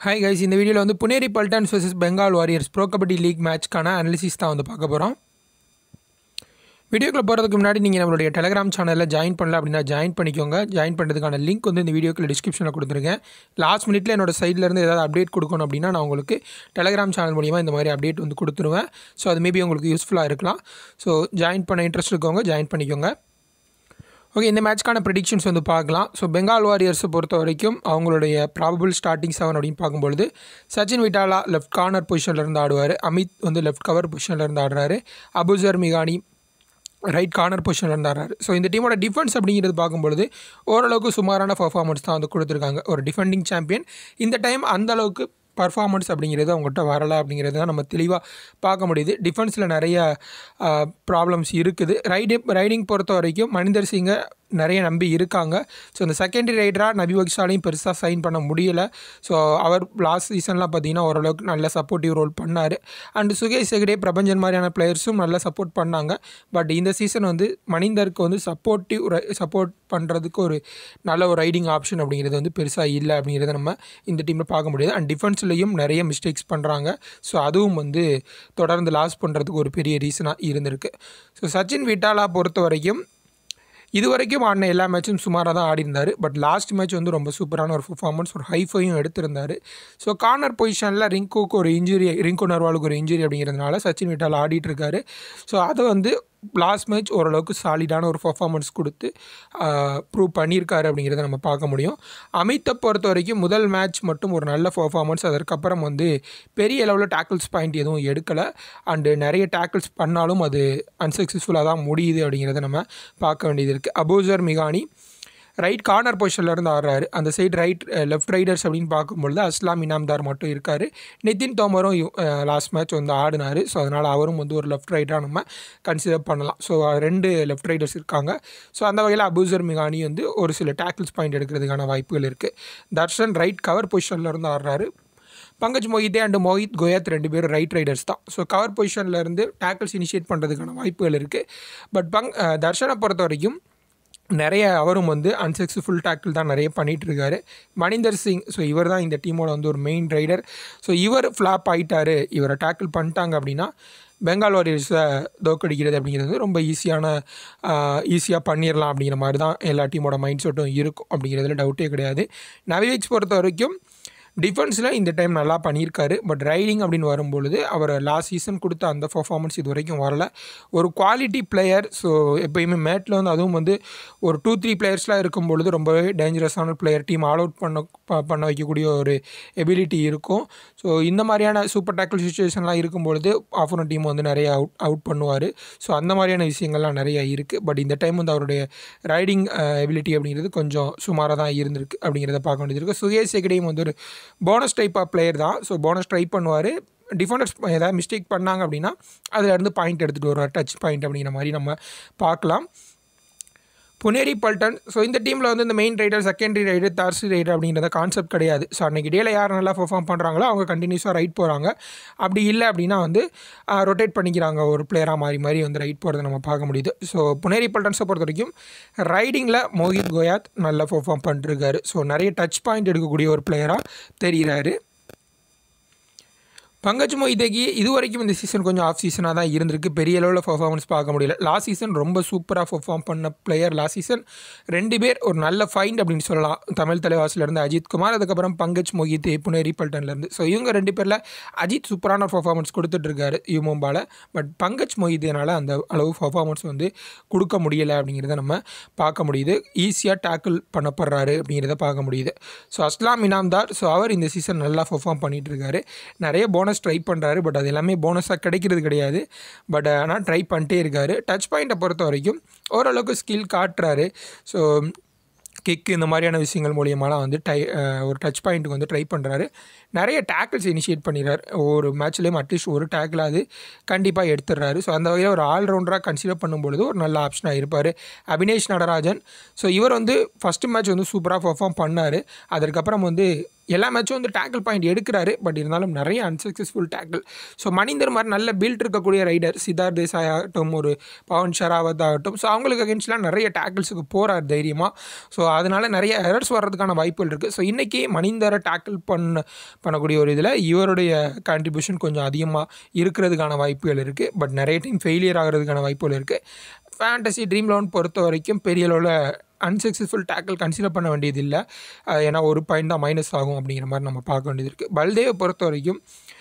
Hi guys, இந்த வீடியோல வந்து Puneri Paltans vs Bengal Warriors Pro Kabaddi League matchக்கான அனாலிசிஸ் தான் வந்து பார்க்க போறோம். வீடியோக்குள்ள போறதுக்கு முன்னாடி நீங்க நம்மளுடைய Telegram சேனல்ல ஜாயின் பண்ணல அப்படினா ஜாயின் பண்ணிக்கோங்க. ஜாயின் பண்றதுக்கான லிங்க் வந்து இந்த வீடியோக்குள்ள டிஸ்கிரிப்ஷன்ல கொடுத்திருக்கேன். லாஸ்ட் மினிட்ல என்னோட சைடுல இருந்து ஏதாவது அப்டேட் கொடுக்கணும் அப்படினா நான் உங்களுக்கு Telegram சேனல் மூலமா இந்த மாதிரி அப்டேட் வந்து கொடுத்துருவேன். சோ அது மேபி உங்களுக்கு யூஸ்ஃபுல்லா இருக்கலாம். சோ ஜாயின் பண்ண இன்ட்ரஸ்ட் இருக்கவங்க ஜாயின் பண்ணிக்கோங்க. ஓகே, இந்த மேட்ச்க்கான ப்ரெடிக்ஷன்ஸ் வந்து பார்க்கலாம். ஸோ பெங்கால் வாரியர்ஸை பொறுத்த வரைக்கும் அவங்களுடைய ப்ராபபிள் ஸ்டார்டிங் 7 அப்படின்னு பார்க்கும்பொழுது சச்சின் விட்டாலா லெஃப்ட் கார்னர் பொசிஷனில் இருந்து ஆடுவார். அமித் வந்து லெஃப்ட் கவர் பொசிஷனில் இருந்து ஆடுறாரு. அபுசர் மிகானி ரைட் கார்னர் பொசிஷனில் இருந்து ஆடுறாரு. ஸோ இந்த டீமோட டிஃபென்ஸ் அப்படிங்கிறது பார்க்கும்பொழுது ஓரளவுக்கு சுமாரான பர்ஃபார்மன்ஸ் தான் வந்து கொடுத்துருக்காங்க. ஒரு டிஃபெண்டிங் சாம்பியன் இந்த டைம் அந்தளவுக்கு பர்ஃபார்மன்ஸ் அப்படிங்கிறது அவங்ககிட்ட வரலை அப்படிங்கிறது தான் நம்ம தெளிவாக பார்க்க முடியுது. டிஃபென்ஸில் நிறைய ப்ராப்ளம்ஸ் இருக்குது. ரைடிங் பொறுத்த வரைக்கும் மனிந்தர் சிங்கை நிறைய நம்பி இருக்காங்க. ஸோ இந்த செகண்டரி ரைடராக நபி வக்ஷாலையும் பெருசாக சைன் பண்ண முடியலை. ஸோ அவர் லாஸ்ட் சீசன்லாம் பார்த்தீங்கன்னா ஓரளவுக்கு நல்ல சப்போர்ட்டிவ் ரோல் பண்ணார். அண்டு சுகேஷ் ஹெக்டே பிரபஞ்சன் மாதிரியான பிளேயர்ஸும் நல்லா சப்போர்ட் பண்ணாங்க. பட் இந்த சீசன் வந்து மனிந்தருக்கு வந்து சப்போர்ட் பண்ணுறதுக்கு ஒரு நல்ல ஒரு ரைடிங் ஆப்ஷன் அப்படிங்கிறது வந்து பெருசாக இல்லை அப்படிங்கிறத நம்ம இந்த டீமில் பார்க்க முடியாது. அண்ட் டிஃபென்ஸ்லேயும் நிறைய மிஸ்டேக்ஸ் பண்ணுறாங்க. ஸோ அதுவும் வந்து தொடர்ந்து லாஸ் பண்ணுறதுக்கு ஒரு பெரிய ரீசனாக இருந்திருக்கு. ஸோ சச்சின் விட்டாலா பொறுத்த வரைக்கும் இது வரைக்கும் ஆடின எல்லா மேட்சும் சுமாராக தான் ஆடிருந்தார். பட் லாஸ்ட் மேட்ச் வந்து ரொம்ப சூப்பரான ஒரு பர்ஃபார்மன்ஸ், ஒரு ஹைஃபையும் எடுத்திருந்தார். ஸோ கார்னர் பொசிஷனில் ரிங்கு நர்வாலுக்கு ஒரு இன்ஜுரி அப்படிங்கிறதுனால சச்சின் விட்டால் ஆடிட்டுருக்காரு. ஸோ அதை வந்து லாஸ்ட் மேட்ச் ஓரளவுக்கு சாலிடான ஒரு பர்ஃபார்மன்ஸ் கொடுத்து ப்ரூவ் பண்ணியிருக்காரு அப்படிங்கிறத நம்ம பார்க்க முடியும். அமித்தை பொறுத்த வரைக்கும் முதல் மேட்ச் மட்டும் ஒரு நல்ல பர்ஃபார்மன்ஸ். அதற்கப்புறம் வந்து பெரிய அளவில் டேக்கிள்ஸ் பாயிண்ட் எதுவும் எடுக்கலை. அண்டு நிறைய டேக்கிள்ஸ் பண்ணாலும் அது அன்சக்ஸஸ்ஃபுல்லாக தான் முடியுது அப்படிங்கிறத நம்ம பார்க்க வேண்டியது இருக்குது. அபூசர் மிகானி ரைட் கார்னர் பொசிஷனில் இருந்து ஆடுறாரு. அந்த சைடு லெஃப்ட் ரைடர்ஸ் அப்படின்னு பார்க்கும்பொழுது அஸ்லாம் இனாம்தார் மட்டும் இருக்கார். நிதின் தோமரும் லாஸ்ட் மேட்ச் வந்து ஆடினார். ஸோ அதனால் அவரும் வந்து ஒரு லெஃப்ட் ரைடராக நம்ம கன்சிடர் பண்ணலாம். ஸோ 2 லெஃப்ட் ரைடர்ஸ் இருக்காங்க. ஸோ அந்த வகையில் அபூசர் மிகானி வந்து ஒரு சில டேக்கிள்ஸ் பாயிண்ட் எடுக்கிறதுக்கான வாய்ப்புகள் இருக்குது. தர்ஷன் ரைட் கவர் பொசிஷனில் இருந்து ஆடுறாரு. பங்கஜ் மொஹிதே அண்டு மோஹித் கோயத் 2 பேரும் ரைட் ரைடர்ஸ் தான். ஸோ கவர் பொசிஷனில் இருந்து டேக்கிள்ஸ் இனிஷியேட் பண்ணுறதுக்கான வாய்ப்புகள் இருக்குது. பட் தர்ஷனை பொறுத்த வரைக்கும் நிறைய அவரும் வந்து அன்சக்ஸஸ்ஃபுல் டேக்கிள் தான் நிறைய பண்ணிகிட்ருக்காரு. மனிந்தர் சிங் ஸோ இவர் தான் இந்த டீமோட வந்து ஒரு மெயின் ரைடர். ஸோ இவர் ஃப்ளாப் ஆகிட்டார், இவரை டேக்கிள் பண்ணிட்டாங்க அப்படின்னா பெங்கால் வாரியர்ஸை தோக்கடிக்கிறது அப்படிங்கிறது ரொம்ப ஈஸியாக பண்ணிடலாம் அப்படிங்கிற மாதிரி தான் எல்லா டீமோட மைண்ட் செட்டும் இருக்கும் அப்படிங்கிறதுல டவுட்டே கிடையாது. நவிவேக்ஸ் பொறுத்த வரைக்கும் டிஃபென்ஸில் இந்த டைம் நல்லா பண்ணியிருக்காரு. பட் ரைடிங் அப்படின்னு வரும்பொழுது அவர் லாஸ்ட் சீசன் கொடுத்த அந்த பர்ஃபார்மன்ஸ் இது வரைக்கும் வரல. ஒரு குவாலிட்டி பிளேயர். ஸோ எப்போயுமே மேட்டில் வந்து அதுவும் வந்து ஒரு 2-3 பிளேயர்ஸ்லாம் இருக்கும் பொழுது ரொம்பவே டேஞ்சரஸான பிளேயர், டீம் ஆல் அவுட் பண்ண வைக்கக்கூடிய ஒரு எபிலிட்டி இருக்கும். ஸோ இந்த மாதிரியான சூப்பர் டேக்கிள் சுச்சுவேஷன்லாம் இருக்கும்பொழுது ஆப்போனன்ட் டீம் வந்து நிறைய அவுட் பண்ணுவார். ஸோ அந்த மாதிரியான விஷயங்கள்லாம் நிறைய இருக்குது. பட் இந்த டைம் வந்து அவருடைய ரைடிங் எபிலிட்டி அப்படிங்கிறது கொஞ்சம் சுமாராக தான் இருந்திருக்கு அப்படிங்கிறத பார்க்க வேண்டியது இருக்குது. சுகேஷ் ஹெக்டேயும் வந்து ஒரு போனஸ் டைப் ஆஃப் பிளேயர் தான். ஸோ போனஸ் ட்ரை பண்ணுவார். டிஃபெண்டர்ஸ் ஏதாவது மிஸ்டேக் பண்ணாங்க அப்படின்னா அதிலேருந்து பாயிண்ட் எடுத்துகிட்டு வருவார், டச் பாயிண்ட் அப்படிங்கிற மாதிரி நம்ம பார்க்கலாம். புனேரி பல்டன் ஸோ இந்த டீமில் வந்து இந்த main raider, secondary raider, third raider அப்படிங்கிறத கான்செப்ட் கிடையாது. ஸோ அன்றைக்கி டேயில் யார் நல்லா பெர்ஃபார்ம் பண்ணுறாங்களோ அவங்க கண்டினியூஸாக ரைட் போகிறாங்க. அப்படி இல்லை அப்படின்னா வந்து ரொட்டேட் பண்ணிக்கிறாங்க, ஒரு பிளேயராக மாறி வந்து ரைட் போகிறத நம்ம பார்க்க முடியுது. ஸோ புனேரி பல்டன்ஸை பொறுத்த வரைக்கும் ரைடிங்கில் மோஹித் கோயாத் நல்லா பெர்ஃபார்ம் பண்ணிருக்காரு. ஸோ நிறைய டச் பாயிண்ட் எடுக்கக்கூடிய ஒரு பிளேயராக தெரிகிறாரு. பங்கஜ் மொஹிதேக்கு இது வரைக்கும் இந்த சீசன் கொஞ்சம் ஆஃப் சீசனாக தான் இருந்திருக்கு. பெரிய அளவில் பர்ஃபார்மன்ஸ் பார்க்க முடியல. லாஸ்ட் சீசன் ரொம்ப சூப்பராக பர்ஃபார்ம் பண்ண பிளேயர். லாஸ்ட் சீசன் 2 பேர் ஒரு நல்ல ஃபைண்ட் அப்படின்னு சொல்லலாம். தமிழ் தலைவாசிலேருந்து அஜித் குமார், அதுக்கப்புறம் பங்கஜ் மொஹிதே புனேரி பல்டன்லேருந்து. ஸோ இவங்க 2 பேரில் அஜித் சூப்பரான பர்ஃபார்மன்ஸ் கொடுத்துட்ருக்காரு யுமும்பாவில். பட் பங்கஜ் மொஹிதேனால் அந்த அளவு பர்ஃபார்மன்ஸ் வந்து கொடுக்க முடியலை அப்படிங்கிறத நம்ம பார்க்க முடியுது. ஈஸியாக டேக்கிள் பண்ணப்படுறாரு அப்படிங்கிறத பார்க்க முடியுது. ஸோ அஸ்லாம் இனாம்தார் ஸோ அவர் இந்த சீசன் நல்லா பர்ஃபார்ம் பண்ணிகிட்ருக்காரு. நிறைய போனஸ் ட்ரை பண்ணுறாரு. பட் அது எல்லாமே போனஸாக கிடைக்கிறது கிடையாது. பட் ஆனால் ட்ரை பண்ணிட்டே இருக்கார். டச் பாயிண்ட்டை பொறுத்த வரைக்கும் ஓரளவுக்கு ஸ்கில் காட்டுறாரு. ஸோ கிக் இந்த மாதிரியான விஷயங்கள் மூலியமாலாம் வந்து ஒரு டச் பாயிண்ட்டுக்கு வந்து ட்ரை பண்ணுறாரு. நிறைய டேக்கிள்ஸ் இனிஷியேட் பண்ணிடுறாரு. ஒரு மேட்ச்லேயும் அட்லீஸ்ட் ஒரு டேக்கில் அது கண்டிப்பாக எடுத்துடுறாரு. ஸோ அந்த வகையில் ஒரு ஆல்ரவுண்டராக கன்சிடர் பண்ணும்பொழுது ஒரு நல்ல ஆப்ஷனாக இருப்பார். அபினேஷ் நடராஜன் ஸோ இவர் வந்து ஃபஸ்ட்டு மேட்ச் வந்து சூப்பராக பர்ஃபார்ம் பண்ணார். அதற்கப்புறம் வந்து எல்லா மேட்சும் வந்து டேக்கிள் பாயிண்ட் எடுக்கிறாரு. பட் இருந்தாலும் நிறைய அன்சக்ஸஸ்ஃபுல் டேக்கிள். ஸோ மணிந்தர் மாதிரி நல்ல பில்ட் இருக்கக்கூடிய ரைடர் சித்தார்த் தேசாய் ஆகட்டும், ஒரு பவன் ஷராவத் ஆகட்டும், ஸோ அவங்களுக்கு அகேன்ஸ்ட்லாம் நிறைய டேக்கிள்ஸுக்கு போகிறார் தைரியமாக. ஸோ அதனால் நிறைய எரர்ஸ் வர்றதுக்கான வாய்ப்புகள் இருக்குது. ஸோ இன்றைக்கி மணிந்தரை டேக்கிள் பண்ணக்கூடிய ஒரு இதில் இவருடைய கான்ட்ரிபியூஷன் கொஞ்சம் அதிகமாக இருக்கிறதுக்கான வாய்ப்புகள் இருக்குது. பட் நிறைய டைம் ஃபெயிலியர் ஆகிறதுக்கான வாய்ப்புகள் இருக்குது. ஃபேண்டசி ட்ரீம்11 பொறுத்த வரைக்கும் பெரிய அளவில் அன்சக்ஸஸ்ஃபுல் டேக்கிள் கன்சிடர் பண்ண வேண்டியது இல்லை. ஏன்னா ஒரு பாயிண்ட் தான் மைனஸ் ஆகும் அப்படிங்கிற மாதிரி நம்ம பார்க்க வேண்டியது இருக்குது. பல்தேவை பொறுத்த வரைக்கும்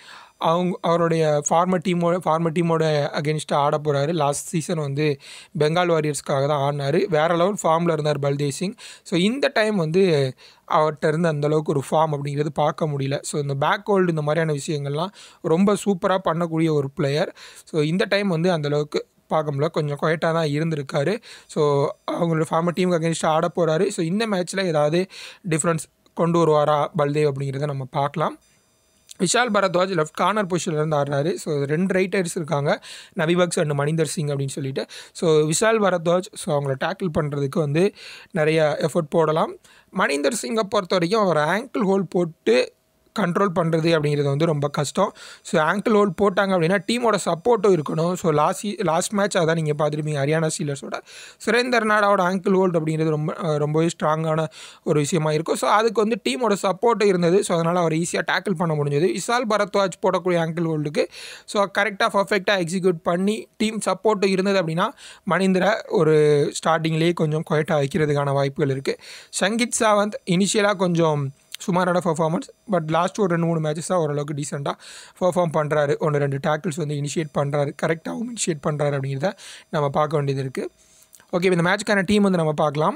அவருடைய ஃபார்மர் டீமோட அகேன்ஸ்டாக ஆட போகிறாரு. லாஸ்ட் சீசன் வந்து பெங்கால் வாரியர்ஸ்க்காக தான் ஆடினார். வேறு லெவல் ஃபார்மில் இருந்தார் பல்தேவ் சிங். ஸோ இந்த டைம் வந்து அவர்கிட்ட இருந்து அந்தளவுக்கு ஒரு ஃபார்ம் அப்படிங்கிறது பார்க்க முடியல. ஸோ இந்த பேக் ஹோல்டு இந்த மாதிரியான விஷயங்கள்லாம் ரொம்ப சூப்பராக பண்ணக்கூடிய ஒரு பிளேயர். ஸோ இந்த டைம் வந்து அந்தளவுக்கு பார்க்க முடியல, கொஞ்சம் குவைட்டாக தான் இருந்திருக்காரு. ஸோ அவங்களோட ஃபார்மர் டீமுக்கு அகேன்ஸ்டாக ஆட போகிறாரு. ஸோ இந்த மேட்ச்சில் ஏதாவது டிஃப்ரென்ஸ் கொண்டு வருவாரா பல்தேவ் அப்படிங்கிறத நம்ம பார்க்கலாம். விஷால் பரத்வாஜ் லெஃப்ட் கார்னர் பொசிஷன்லேருந்து ஆடுறாரு. ஸோ 2 ரைட்டர்ஸ் இருக்காங்க, நபி பக்ஸ் அண்ட் மணிந்தர் சிங் அப்படின்னு சொல்லிட்டு. ஸோ விஷால் பரத்வாஜ் ஸோ அவங்கள டேக்கிள் பண்ணுறதுக்கு வந்து நிறைய எஃபர்ட் போடலாம். மணிந்தர் சிங்கை பொறுத்த வரைக்கும் அவர் ஆங்கிள் ஹோல் போட்டு கண்ட்ரோல் பண்ணுறது அப்படிங்கிறது வந்து ரொம்ப கஷ்டம். ஸோ ஆங்கிள் ஹோல்ட் போட்டாங்க அப்படின்னா டீமோட சப்போர்ட்டும் இருக்கணும். ஸோ லாஸ்ட் மேட்ச் அதான் நீங்கள் பார்த்துருப்பீங்க, ஹரியானா ஸ்டீலர்ஸோட சுரேந்தர் நாடாவோட ஆங்கிள் ஹோல்ட் அப்படிங்கிறது ரொம்பவே ஸ்ட்ராங்கான ஒரு விஷயமா இருக்கும். ஸோ அதுக்கு வந்து டீமோட சப்போர்ட்டும் இருந்தது. ஸோ அதனால் அவர் ஈஸியாக டேக்கிள் பண்ண முடிஞ்சது. விஷால் பரத்வாஜ் போடக்கூடிய ஆங்கிள் ஹோல்டுக்கு ஸோ கரெக்டாக பர்ஃபெக்டாக எக்ஸிக்யூட் பண்ணி டீம் சப்போர்ட்டும் இருந்தது அப்படின்னா மணிந்தரை ஒரு ஸ்டார்டிங்லேயே கொஞ்சம் குவைட்டாக வைக்கிறதுக்கான வாய்ப்புகள் இருக்குது. சங்கீத் சாவந்த் இனிஷியலாக கொஞ்சம் சுமாரான பர்ஃபார்மன்ஸ், பட் லாஸ்ட் ஒரு 2-3 மேட்சஸாக ஓரளவுக்கு டீசெண்டாக பர்ஃபார்ம் பண்ணுறாரு. 1-2 டேக்கிள்ஸ் வந்து இனிஷியேட் பண்ணுறாரு, கரெக்டாகவும் இனிஷியேட் பண்ணுறாரு அப்படிங்கிறத நம்ம பார்க்க வேண்டியது இருக்குது. ஓகே, இந்த மேட்ச்க்கான டீம் வந்து நம்ம பார்க்கலாம்.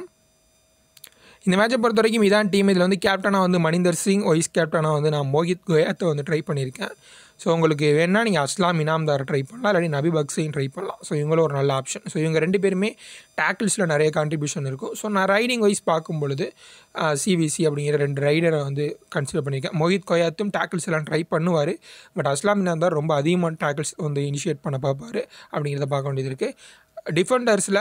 இந்த மேட்சை பொறுத்த வரைக்கும் இதான் டீம். இதில் வந்து கேப்டனாக வந்து மணிந்தர் சிங், வைஸ் கேப்டனாக வந்து நான் மோஹித் கோயத்தை வந்து ட்ரை பண்ணியிருக்கேன். ஸோ உங்களுக்கு வேணால் நீங்கள் அஸ்லாம் இனாம்தாரை ட்ரை பண்ணலாம், இல்லாட்டி நபி பக்ஸையும் ட்ரை பண்ணலாம். ஸோ இவங்களும் ஒரு நல்ல ஆப்ஷன். ஸோ இவங்க 2 பேருமே டேக்கிள்ஸில் நிறைய கான்ட்ரிபியூஷன் இருக்கும். ஸோ நான் ரைடிங் வைஸ் பார்க்கும் பொழுது சிவிசி அப்படிங்கிற 2 ரைடரை வந்து கன்சிடர் பண்ணியிருக்கேன். மோஹித் கோயாத்தும் டேக்கிள்ஸ் எல்லாம் ட்ரை பண்ணுவார். பட் அஸ்லாம் இனாம்தார் ரொம்ப அதிகமான டேக்கிள்ஸ் வந்து இனிஷியேட் பண்ண பார்ப்பார் அப்படிங்கிறத பார்க்க வேண்டியது இருக்குது. டிஃபெண்டர்ஸில்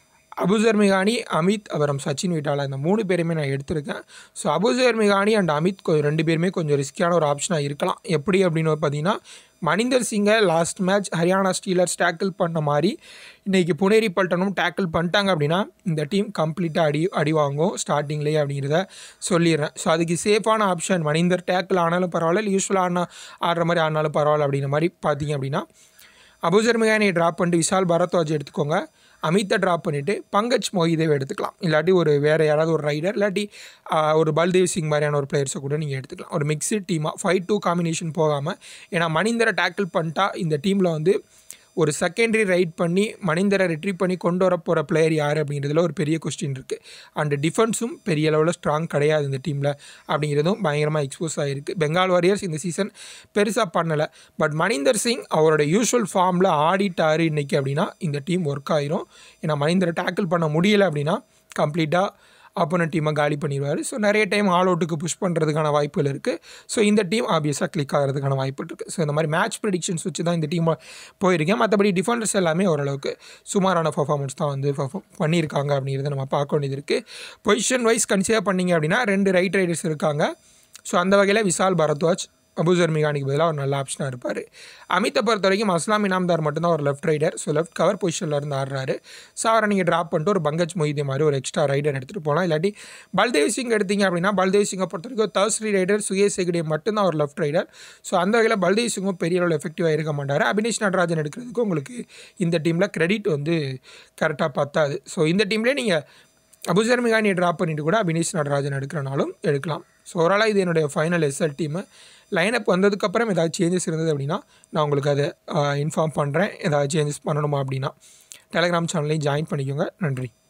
அபுசர் மிகானி, அமித், அப்புறம் சச்சின் விட்டாலா, இந்த 3 பேருமே நான் எடுத்திருக்கேன். ஸோ அபுசர் மிகானி அண்ட் அமித் 2 பேருமே கொஞ்சம் ரிஸ்கியான ஒரு ஆப்ஷனாக இருக்கலாம். எப்படி அப்படின்னு பார்த்தீங்கன்னா மணிந்தர் சிங்கை last match Haryana Steelers tackle பண்ண மாதிரி இன்றைக்கி புனேரி பல்டனும் டேக்கிள் பண்ணிட்டாங்க அப்படின்னா இந்த டீம் கம்ப்ளீட்டாக அடி வாங்கும் ஸ்டார்டிங்லேயே அப்படிங்கிறத சொல்லிடுறேன். ஸோ அதுக்கு சேஃபான ஆப்ஷன் மணிந்தர் டேக்கிள் ஆனாலும் பரவாயில்ல, இல்லை யூஸ்வலாக ஆடுற மாதிரி ஆனாலும் பரவாயில்ல அப்படிங்கிற மாதிரி பார்த்தீங்க அப்படின்னா அபுசர் மிகானியை ட்ராப் பண்ணிட்டு விஷால் பரத்வாஜ் எடுத்துக்கோங்க. அமித்தை ட்ராப் பண்ணிவிட்டு பங்கஜ் மொஹிதேவை எடுத்துக்கலாம். இல்லாட்டி ஒரு வேறு யாராவது ஒரு ரைடர், இல்லாட்டி ஒரு பல்தேவ் சிங் மாதிரியான ஒரு பிளேயர்ஸை கூட நீங்கள் எடுத்துக்கலாம். ஒரு மிக்ஸ்டு டீமாக 5-2 காம்பினேஷன் போகாமல். ஏன்னா மணிந்தரை டேக்கிள் பண்ணிட்டா இந்த டீமில் வந்து ஒரு செகண்டரி ரைட் பண்ணி மணிந்தரை ரிட்ரீவ் பண்ணி கொண்டு வர போகிற பிளேயர் யார் அப்படிங்கிறதுல ஒரு பெரிய கொஸ்டின் இருக்குது. அண்ட் டிஃபென்ஸும் பெரிய அளவில் ஸ்ட்ராங் கிடையாது இந்த டீமில் அப்படிங்கிறதும் பயங்கரமாக எக்ஸ்போஸ் ஆகிருக்கு. பெங்கால் வாரியர்ஸ் இந்த சீசன் பெருசாக பண்ணலை. பட் மணிந்தர் சிங் அவரோட யூஸ்வல் ஃபார்மில் ஆடிட்டார் இன்றைக்கி அப்படின்னா இந்த டீம் ஒர்க் ஆகிரும். ஏன்னா மணிந்தரை டேக்கிள் பண்ண முடியலை அப்படின்னா கம்ப்ளீட்டாக ஆப்போனன்ட் டீமை காலி பண்ணிடுவார். ஸோ நிறைய டைம் ஆல் அவுட்டுக்கு புஷ் பண்ணுறதுக்கான வாய்ப்புகள் இருக்குது. ஸோ இந்த டீம் ஆப்வியஸாக கிளிக் ஆகிறதுக்கான வாய்ப்பு இருக்குது. ஸோ இந்த மாதிரி மேட்ச் ப்ரெடிக்ஷன்ஸ் வச்சு தான் இந்த டீம் போயிருக்கேன். மற்றபடி டிஃபெண்டர்ஸ் எல்லாமே ஓரளவுக்கு சுமாரான பர்ஃபார்மன்ஸ் தான் வந்து பண்ணியிருக்காங்க அப்படிங்கிறத நம்ம பார்க்க வேண்டியது இருக்குது. பொசிஷன் வைஸ் கன்சிடர் பண்ணிங்க அப்படின்னா 2 ரைட் ரைடர்ஸ் இருக்காங்க. ஸோ அந்த வகையில் விஷால் பரத்வாஜ் அபுசர் மிகானிக்கு பதிலாக ஒரு நல்ல ஆப்ஷனாக இருப்பார். அமித்தை பொறுத்த வரைக்கும் அஸ்லாம் இனாம்தார் மட்டும்தான் ஒரு left raider. So left cover பொசிஷனில் இருந்து ஆடுறாரு. ஸோ அவரை நீங்கள் ட்ராப் பண்ணிட்டு ஒரு பங்கஜ் மொஹிதே மாதிரி ஒரு எக்ஸ்ட்ரா ரைடர் எடுத்துகிட்டு போகலாம். இல்லாட்டி பல்தேவ் சிங் எடுத்திங்க அப்படின்னா பல்தேவ் சிங்கை பொறுத்த வரைக்கும் தேர்ஸ்ரி ரைடர் சுயேஷ் ஹெக்டே மட்டும்தான் ஒரு லெஃப்ட் ரைடர். ஸோ அந்த வகையில் பல்தேவ் சிங்கும் பெரிய அளவில் எஃபெக்டிவாக இருக்க மாட்டார். அபினேஷ் நடராஜன் எடுக்கிறதுக்கு உங்களுக்கு இந்த டீமில் கிரெடிட் வந்து கரெக்டாக பத்தாது. ஸோ இந்த டீம்லேயே நீங்கள் அபுசர் மிகானியை ட்ராப் பண்ணிவிட்டு கூட அபினேஷ் நடராஜன் எடுக்கிறனாலும் எடுக்கலாம். ஸோ ஓவராலாக இது என்னுடைய ஃபைனல் எஸ்எல் டீமு. லைனப் வந்ததுக்கப்புறம் ஏதாவது சேஞ்சஸ் இருந்தது அப்படின்னா நான் உங்களுக்கு அதை இன்ஃபார்ம் பண்ணுறேன். ஏதாவது சேஞ்சஸ் பண்ணணுமா அப்படின்னா டெலகிராம் சேனல்லையும் ஜாயின் பண்ணிக்கோங்க. நன்றி.